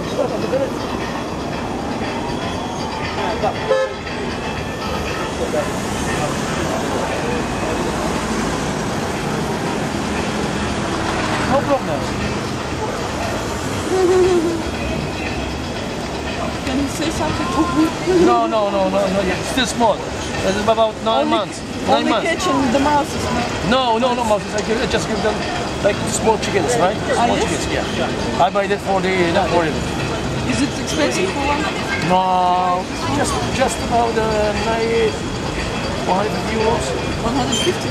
No problem. Can you say something? No, still small. It's about 9 months. 9 Only months. catching the mouses. No mouses. I just give them like small chickens, right? Small yes? chickens, yeah. I buy that for the aquarium. Is it expensive for one? No, just about 100 euros. 150.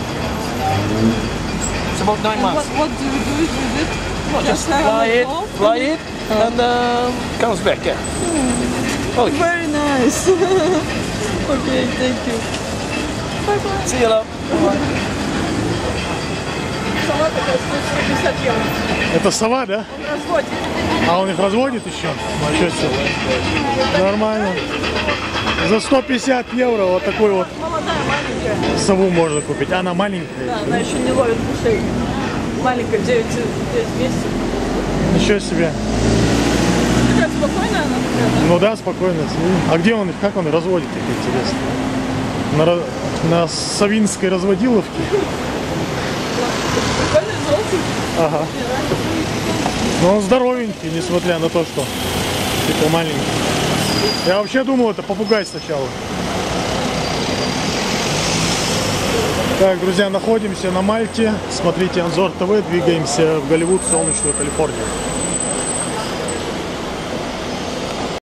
It's about 9 And months. what do you do with it? No, just have fly it, and comes back. Yeah. Oh, Very nice. Okay, thank you. Bye bye. see you, love. Сама такая 150 евро. Это сова, да? Он разводит. А он их разводит еще? Ничего себе. Нормально. За 150 евро вот такой вот Молодая, маленькая. сову можно купить. Она маленькая. Да, она еще не ловит мышей. Маленькая, 9 месяцев. Ничего себе. Такая спокойная она, например, Ну да, спокойно. А где он их, как он разводит их, интересно? На Савинской разводиловке? да? Прикольный, желтый. Ага. Но он здоровенький, несмотря на то, что типа маленький. Я вообще думал, это попугай сначала. Так, друзья, находимся на Мальте. Смотрите Анзор ТВ, двигаемся в Голливуд, солнечную Калифорнию.